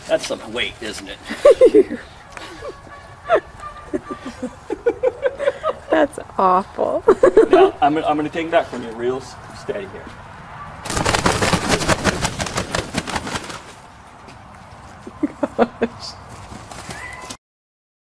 That's some weight, isn't it? That's awful. Now, I'm going to take that from you real steady here. Gosh.